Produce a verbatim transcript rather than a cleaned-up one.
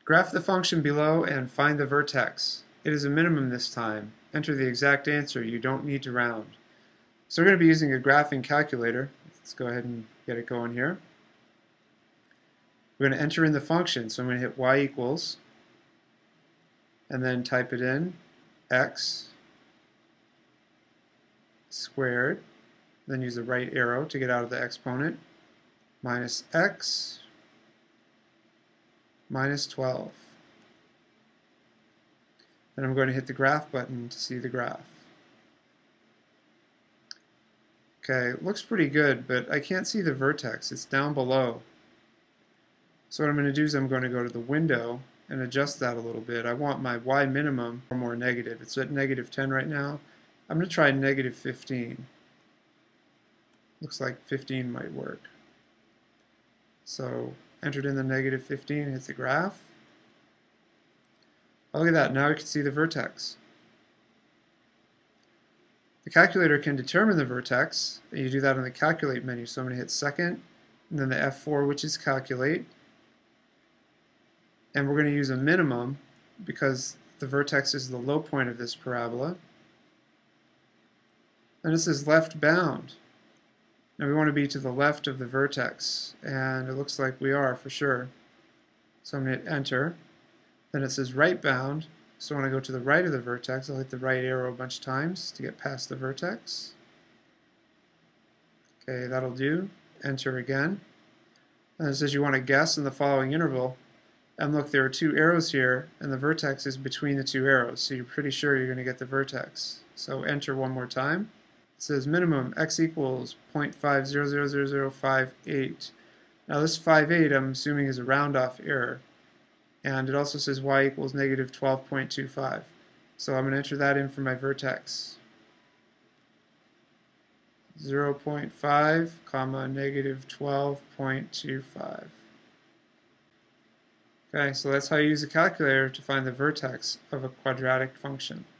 Graph the function below and find the vertex. It is a minimum this time. Enter the exact answer. You don't need to round. So we're going to be using a graphing calculator. Let's go ahead and get it going here. We're going to enter in the function. So I'm going to hit y equals and then type it in, x squared, then use the right arrow to get out of the exponent, minus x minus twelve. Then I'm going to hit the graph button to see the graph. Okay, it looks pretty good, but I can't see the vertex. It's down below. So what I'm going to do is I'm going to go to the window and adjust that a little bit. I want my y minimum or more negative. It's at negative ten right now. I'm going to try negative fifteen. Looks like fifteen might work. So entered in the negative fifteen, hit the graph. Oh, look at that, now we can see the vertex. The calculator can determine the vertex, and you do that on the calculate menu. So I'm going to hit second, and then the F four, which is calculate. And we're going to use a minimum because the vertex is the low point of this parabola. And this is left bound. Now we want to be to the left of the vertex, and it looks like we are for sure. So I'm going to hit enter. Then it says right bound, so when I go to the right of the vertex, I'll hit the right arrow a bunch of times to get past the vertex. Okay, that'll do. Enter again. And it says you want to guess in the following interval. And look, there are two arrows here, and the vertex is between the two arrows, so you're pretty sure you're going to get the vertex. So enter one more time. It says minimum x equals zero point five zero zero zero zero five eight. Now this five eight I'm assuming is a round off error. And it also says y equals negative twelve point two five. So I'm going to enter that in for my vertex. zero point five comma negative twelve point two five. Okay, so that's how you use a calculator to find the vertex of a quadratic function.